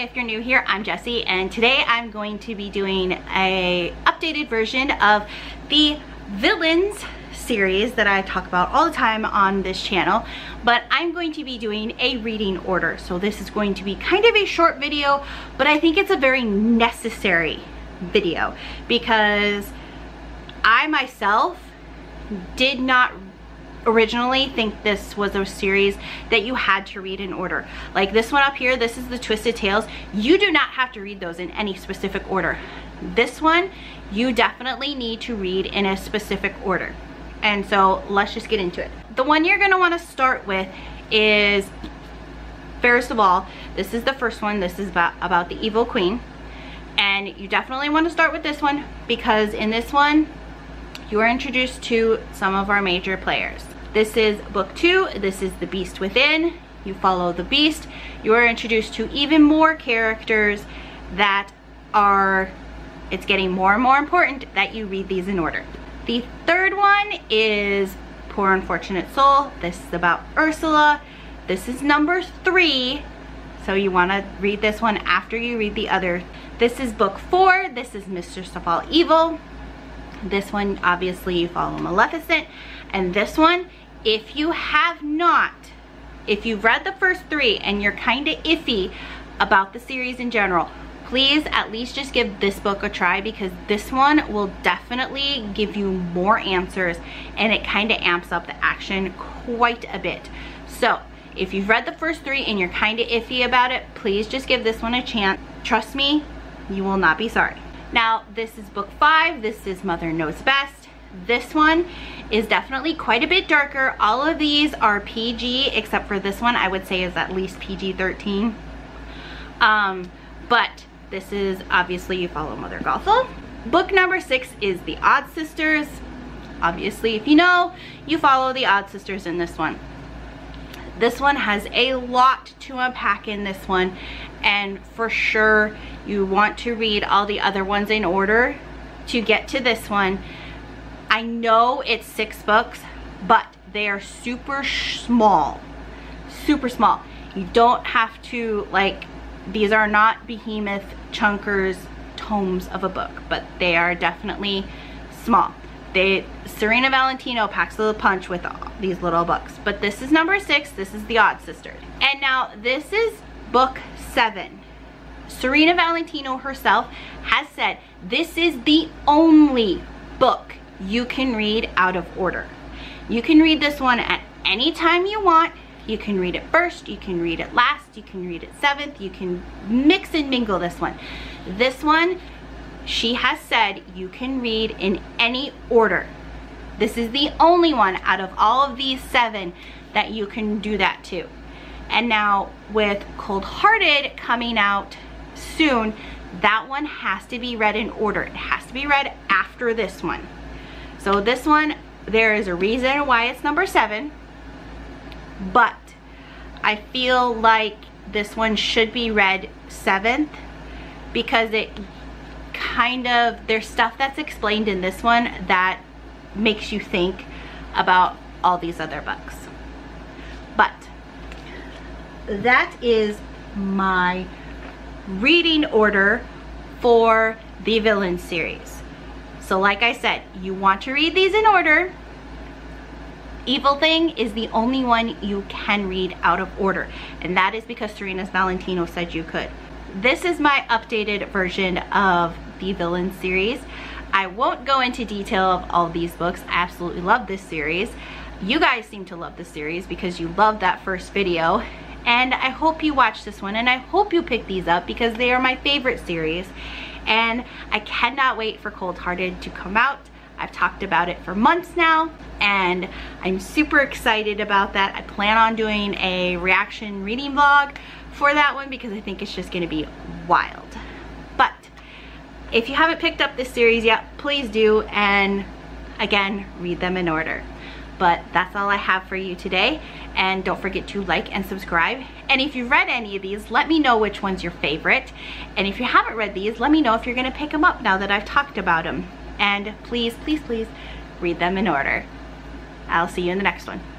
if you're new here, I'm Jessie, and today I'm going to be doing a updated version of the Villains series that I talk about all the time on this channel, but I'm going to be doing a reading order. So this is going to be kind of a short video, but I think it's a very necessary video because I myself did not originally think this was a series that you had to read in order. Like this one up here, this is the Twisted Tales. You do not have to read those in any specific order. This one, you definitely need to read in a specific order. And so let's just get into it. The one you're gonna wanna start with is, first of all, this is the first one. This is about the Evil Queen. And you definitely wanna start with this one because in this one, you are introduced to some of our major players. This is book 2. This is The Beast Within. You follow the beast. You are introduced to even more characters that are, it's getting more and more important that you read these in order. The third one is Poor Unfortunate Soul. This is about Ursula. This is number 3. So you want to read this one after you read the other. This is book 4. This is Mistress of All Evil. This one, obviously, you follow Maleficent. And this one, if you have not, if you've read the first 3 and you're kind of iffy about the series in general, please at least just give this book a try because this one will definitely give you more answers and it kind of amps up the action quite a bit. So if you've read the first 3 and you're kind of iffy about it, please just give this one a chance. Trust me, you will not be sorry. Now, this is book 5. This is Mother Knows Best. This one is definitely quite a bit darker. All of these are PG, except for this one I would say is at least PG-13. But this is, obviously, you follow Mother Gothel. Book number 6 is The Odd Sisters. Obviously, if you know, you follow the Odd Sisters in this one. This one has a lot to unpack in this one, and for sure you want to read all the other ones in order to get to this one. I know it's 6 books, but they are super small. Super small. You don't have to, like, these are not behemoth chunkers tomes of a book, but they are definitely small. Serena Valentino packs a punch with these little books. But this is number 6. This is The Odd Sisters. And now this is book 7. Serena Valentino herself has said this is the only book you can read out of order. You can read this one at any time you want. You can read it first, you can read it last, you can read it 7th, you can mix and mingle this one. This one, she has said you can read in any order. This is the only one out of all of these 7 that you can do that to. And now with Cold Hearted coming out soon, that one has to be read in order. It has to be read after this one. So this one, there is a reason why it's number 7, but I feel like this one should be read 7th because it kind of, there's stuff that's explained in this one that makes you think about all these other books. But that is my reading order for the Villain series. So like I said, you want to read these in order. Evil Thing is the only one you can read out of order, and that is because Serena Valentino said you could. This is my updated version of the Villain series. I won't go into detail of all these books. I absolutely love this series. You guys seem to love this series because you loved that first video, and I hope you watch this one, and I hope you pick these up because they are my favorite series, and I cannot wait for Cold Hearted to come out. I've talked about it for months now, and I'm super excited about that. I plan on doing a reaction reading vlog for that one because I think it's just gonna be wild. But if you haven't picked up this series yet, please do, and again, read them in order. But that's all I have for you today, and don't forget to like and subscribe. And if you've read any of these, let me know which one's your favorite. And if you haven't read these, let me know if you're gonna pick them up now that I've talked about them. And please, please, please read them in order. I'll see you in the next one.